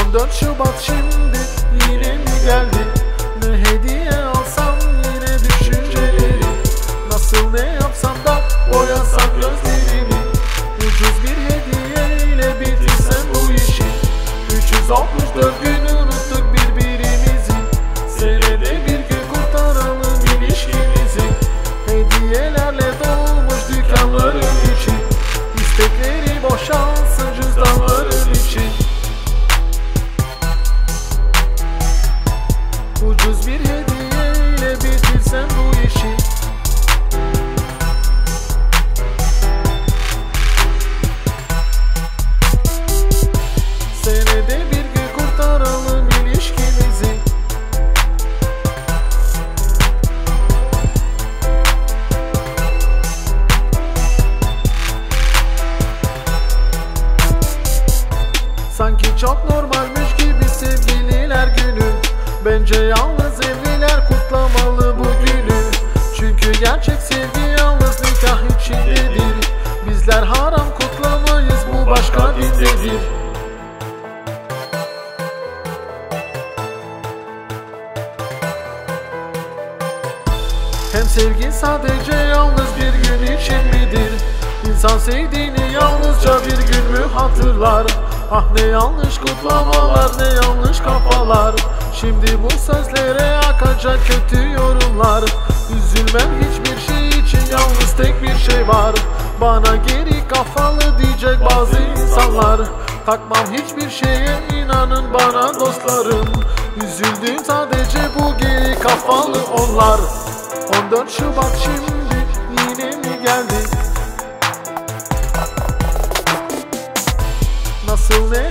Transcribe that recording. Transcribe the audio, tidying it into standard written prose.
14 Şubat şimdi yine mi geldi? Ne hediye alsam yine düşünceleri. Nasıl ne yapsam da boyasam gözlerimi. Ucuz bir hediyeyle bitirsem bu işi. 364 gün unuttuk birbirimizi. Senede bir gün kurtaralım ilişkimizi. Hediyelerle dolmuş dükkanların içi. İstekleri boşalsın cüzdanların içi. Ucuz bir hediyeyle bitirsem bu işi. Senede bir gün kurtaralım ilişkimizi. Sanki çok normalmiş gibi sevgililer günü. Bence yalnız evliler kutlamalı bu günü. Çünkü gerçek sevgi yalnız nikah içindedir. Bizler haram kutlamayız, bu başka dindedir. Hem sevgi sadece yalnız bir gün için midir? İnsan sevdiğini yalnızca bir gün mü hatırlar? Ah ne yanlış kutlamalar, ne yanlış kafalar. Şimdi bu sözlere akacak kötü yorumlar. Üzülmem hiçbir şey için, yalnız tek bir şey var. Bana geri kafalı diyecek bazı insanlar. Takmam hiçbir şeye, inanın bana dostlarım. Üzüldüğüm sadece bu geri kafalı onlar. 14 Şubat şimdi yine mi geldi? Nasıl ne